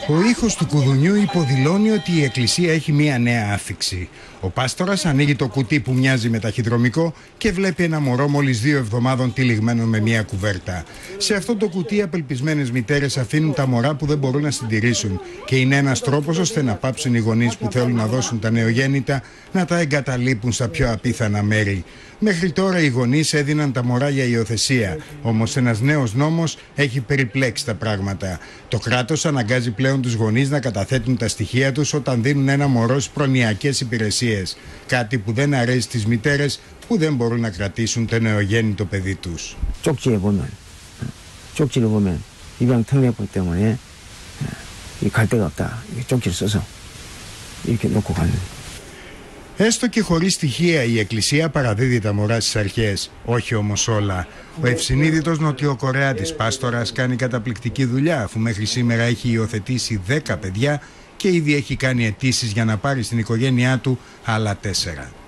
Ο ήχος του κουδουνιού υποδηλώνει ότι η εκκλησία έχει μία νέα άφιξη. Ο πάστορας ανοίγει το κουτί που μοιάζει με ταχυδρομικό και βλέπει ένα μωρό μόλις 2 εβδομάδων τυλιγμένο με μία κουβέρτα. Σε αυτό το κουτί απελπισμένες μητέρες αφήνουν τα μωρά που δεν μπορούν να συντηρήσουν και είναι ένας τρόπος ώστε να πάψουν οι γονείς που θέλουν να δώσουν τα νεογέννητα να τα εγκαταλείπουν στα πιο απίθανα μέρη. Μέχρι τώρα οι γονείς έδιναν τα μωρά για υιοθεσία, όμως ένας νέος νόμος έχει περιπλέξει τα πράγματα. Το κράτος αναγκάζει πλέον τους γονείς να καταθέτουν τα στοιχεία τους όταν δίνουν ένα μωρό στις προνοιακές υπηρεσίες, κάτι που δεν αρέσει στις μητέρες που δεν μπορούν να κρατήσουν το νεογέννητο παιδί τους. 쪽지를 보면 입양 특례법 때문에 갈 데가 없다. 쪽지를 써서 이렇게 놓고 가는. Έστω και χωρίς στοιχεία η Εκκλησία παραδίδει τα μωρά στις αρχές, όχι όμως όλα. Ο ευσυνείδητος Νοτιοκορεάτης πάστορας κάνει καταπληκτική δουλειά, αφού μέχρι σήμερα έχει υιοθετήσει 10 παιδιά και ήδη έχει κάνει αιτήσεις για να πάρει στην οικογένειά του άλλα 4.